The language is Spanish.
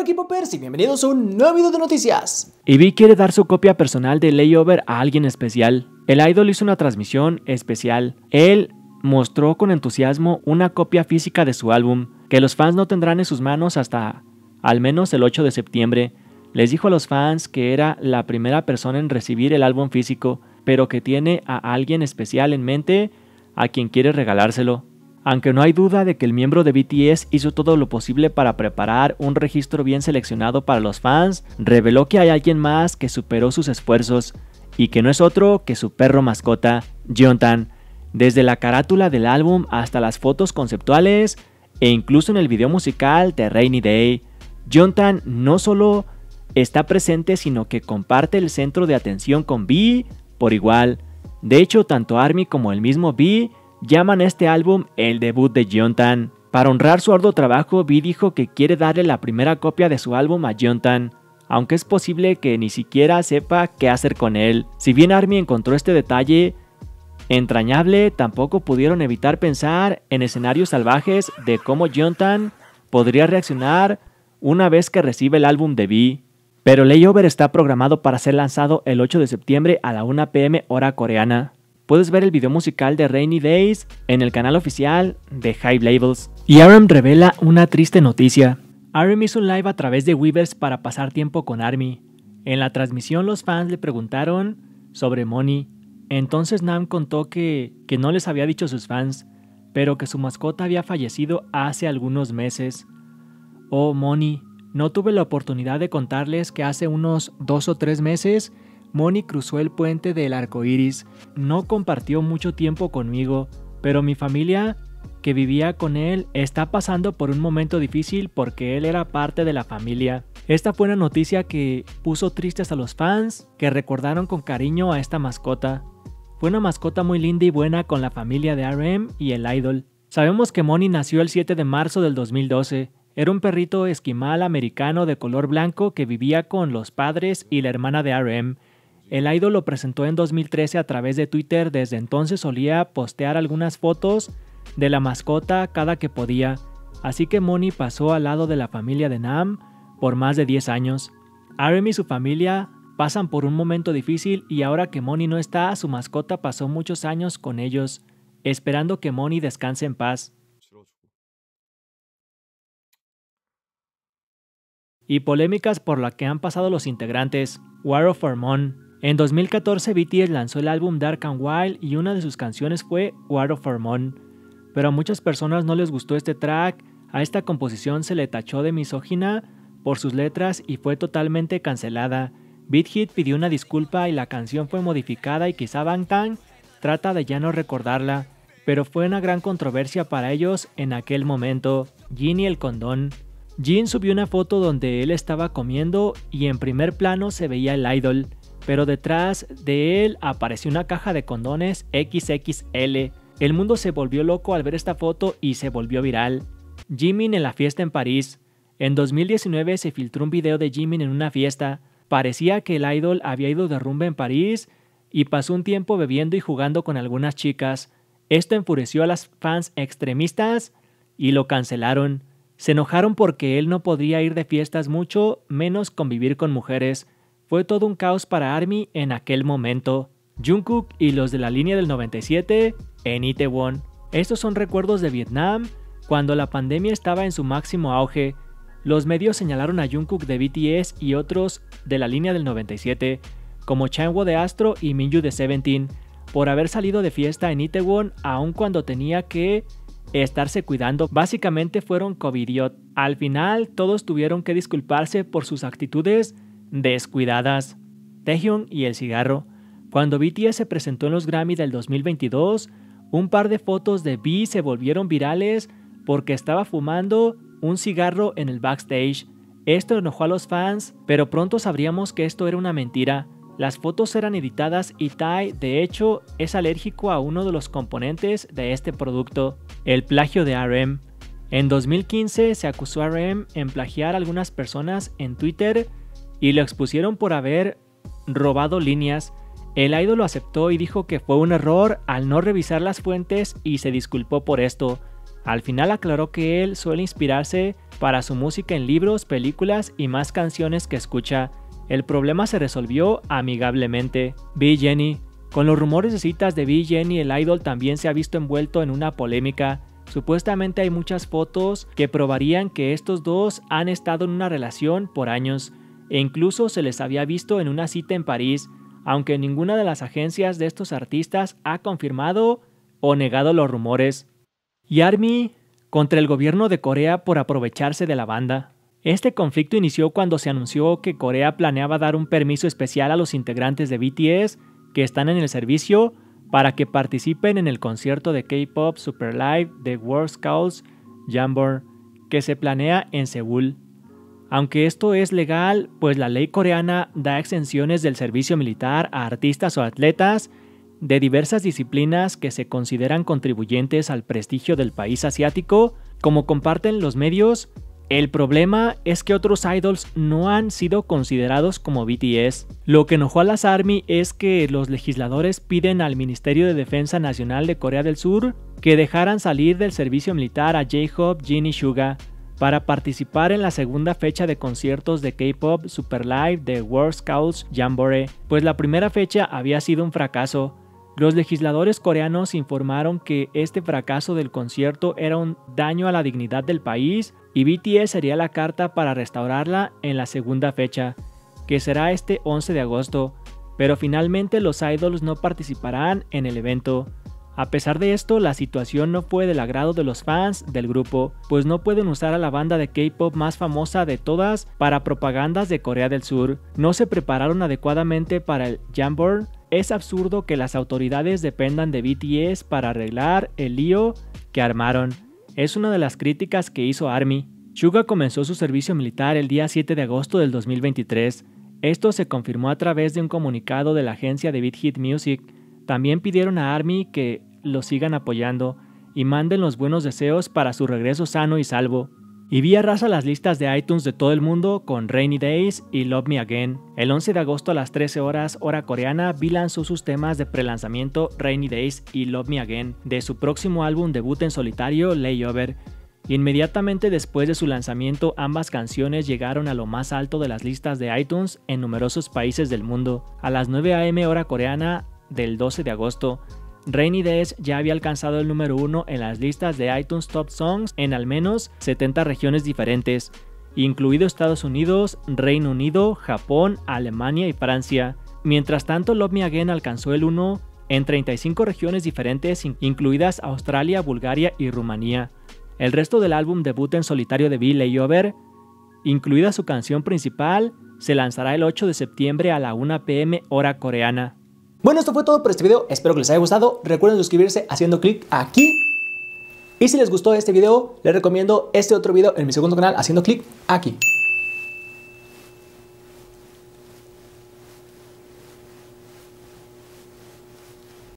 Hola K-popers y bienvenidos a un nuevo video de noticias. V quiere dar su copia personal de Layover a alguien especial. El idol hizo una transmisión especial. Él mostró con entusiasmo una copia física de su álbum, que los fans no tendrán en sus manos hasta al menos el 8 de septiembre. Les dijo a los fans que era la primera persona en recibir el álbum físico, pero que tiene a alguien especial en mente a quien quiere regalárselo. Aunque no hay duda de que el miembro de BTS hizo todo lo posible para preparar un registro bien seleccionado para los fans, reveló que hay alguien más que superó sus esfuerzos y que no es otro que su perro mascota, Jeontan. Desde la carátula del álbum hasta las fotos conceptuales e incluso en el video musical de Rainy Day, Jeontan no solo está presente sino que comparte el centro de atención con V por igual. De hecho, tanto ARMY como el mismo V llaman a este álbum el debut de Jeontan. Para honrar su arduo trabajo, V dijo que quiere darle la primera copia de su álbum a Jeontan, aunque es posible que ni siquiera sepa qué hacer con él. Si bien ARMY encontró este detalle entrañable, tampoco pudieron evitar pensar en escenarios salvajes de cómo Jeontan podría reaccionar una vez que recibe el álbum de V. Pero Layover está programado para ser lanzado el 8 de septiembre a la 1 p.m. hora coreana. Puedes ver el video musical de Rainy Days en el canal oficial de Hype Labels. Y RM revela una triste noticia. RM hizo un live a través de Weverse para pasar tiempo con ARMY. En la transmisión los fans le preguntaron sobre Money. Entonces Nam contó que no les había dicho a sus fans, pero que su mascota había fallecido hace algunos meses. Oh Money, no tuve la oportunidad de contarles que hace unos 2 o 3 meses Money cruzó el puente del arco iris. No compartió mucho tiempo conmigo, pero mi familia, que vivía con él, está pasando por un momento difícil porque él era parte de la familia. Esta fue una noticia que puso tristes a los fans, que recordaron con cariño a esta mascota. Fue una mascota muy linda y buena con la familia de RM y el idol. Sabemos que Money nació el 7 de marzo del 2012. Era un perrito esquimal americano de color blanco que vivía con los padres y la hermana de RM. El idol lo presentó en 2013 a través de Twitter. Desde entonces solía postear algunas fotos de la mascota cada que podía, así que Money pasó al lado de la familia de Nam por más de 10 años. RM y su familia pasan por un momento difícil y ahora que Money no está, su mascota pasó muchos años con ellos, esperando que Money descanse en paz. Y polémicas por la que han pasado los integrantes. War of Hormone. En 2014 BTS lanzó el álbum Dark and Wild y una de sus canciones fue War of Hormone. Pero a muchas personas no les gustó este track, a esta composición se le tachó de misógina por sus letras y fue totalmente cancelada. Big Hit pidió una disculpa y la canción fue modificada y quizá Bangtan trata de ya no recordarla, pero fue una gran controversia para ellos en aquel momento. Jin y el condón. Jin subió una foto donde él estaba comiendo y en primer plano se veía el idol, pero detrás de él apareció una caja de condones XXL. El mundo se volvió loco al ver esta foto y se volvió viral. Jimin en la fiesta en París. En 2019 se filtró un video de Jimin en una fiesta. Parecía que el idol había ido de rumba en París y pasó un tiempo bebiendo y jugando con algunas chicas. Esto enfureció a las fans extremistas y lo cancelaron. Se enojaron porque él no podría ir de fiestas mucho, menos convivir con mujeres. Fue todo un caos para ARMY en aquel momento. Jungkook y los de la línea del 97 en Itaewon. Estos son recuerdos de Vietnam, cuando la pandemia estaba en su máximo auge. Los medios señalaron a Jungkook de BTS y otros de la línea del 97, como Changwoo de Astro y Minju de Seventeen, por haber salido de fiesta en Itaewon aun cuando tenía que estarse cuidando. Básicamente fueron covidiot. Al final todos tuvieron que disculparse por sus actitudes descuidadas. Taehyung y el cigarro. Cuando BTS se presentó en los Grammy del 2022, un par de fotos de V se volvieron virales porque estaba fumando un cigarro en el backstage. Esto enojó a los fans, pero pronto sabríamos que esto era una mentira. Las fotos eran editadas y Tae, de hecho, es alérgico a uno de los componentes de este producto, el plagio de RM. En 2015 se acusó a RM en plagiar a algunas personas en Twitter y lo expusieron por haber robado líneas. El idol lo aceptó y dijo que fue un error al no revisar las fuentes y se disculpó por esto. Al final aclaró que él suele inspirarse para su música en libros, películas y más canciones que escucha. El problema se resolvió amigablemente. B. Jenny. Con los rumores de citas de B. Jenny, el idol también se ha visto envuelto en una polémica. Supuestamente hay muchas fotos que probarían que estos dos han estado en una relación por años, e incluso se les había visto en una cita en París, aunque ninguna de las agencias de estos artistas ha confirmado o negado los rumores. Y ARMY contra el gobierno de Corea por aprovecharse de la banda. Este conflicto inició cuando se anunció que Corea planeaba dar un permiso especial a los integrantes de BTS que están en el servicio para que participen en el concierto de K-Pop Super Live The World Scouts Jamboree que se planea en Seúl. Aunque esto es legal, pues la ley coreana da exenciones del servicio militar a artistas o atletas de diversas disciplinas que se consideran contribuyentes al prestigio del país asiático, como comparten los medios. El problema es que otros idols no han sido considerados como BTS. Lo que enojó a las ARMY es que los legisladores piden al Ministerio de Defensa Nacional de Corea del Sur que dejaran salir del servicio militar a J-Hope, Jin y Suga para participar en la segunda fecha de conciertos de K-Pop Super Live de World Scouts Jamboree, pues la primera fecha había sido un fracaso. Los legisladores coreanos informaron que este fracaso del concierto era un daño a la dignidad del país y BTS sería la carta para restaurarla en la segunda fecha, que será este 11 de agosto, pero finalmente los idols no participarán en el evento. A pesar de esto, la situación no fue del agrado de los fans del grupo, pues no pueden usar a la banda de K-pop más famosa de todas para propagandas de Corea del Sur. No se prepararon adecuadamente para el Jamboree. Es absurdo que las autoridades dependan de BTS para arreglar el lío que armaron. Es una de las críticas que hizo ARMY. Suga comenzó su servicio militar el día 7 de agosto del 2023. Esto se confirmó a través de un comunicado de la agencia de Big Hit Music. También pidieron a ARMY que lo sigan apoyando y manden los buenos deseos para su regreso sano y salvo. Y vi arrasa las listas de iTunes de todo el mundo con Rainy Days y Love Me Again. El 11 de agosto a las 13 horas hora coreana, V lanzó sus temas de prelanzamiento Rainy Days y Love Me Again de su próximo álbum debut en solitario Layover. Inmediatamente después de su lanzamiento, ambas canciones llegaron a lo más alto de las listas de iTunes en numerosos países del mundo. A las 9 am hora coreana del 12 de agosto, Rainy Days ya había alcanzado el número 1 en las listas de iTunes Top Songs en al menos 70 regiones diferentes, incluido Estados Unidos, Reino Unido, Japón, Alemania y Francia. Mientras tanto, Love Me Again alcanzó el 1 en 35 regiones diferentes, incluidas Australia, Bulgaria y Rumanía. El resto del álbum debut en solitario de V, Layover, incluida su canción principal, se lanzará el 8 de septiembre a la 1 p.m. hora coreana. Bueno, esto fue todo por este video, espero que les haya gustado. Recuerden suscribirse haciendo clic aquí. Y si les gustó este video, les recomiendo este otro video en mi segundo canal haciendo clic aquí.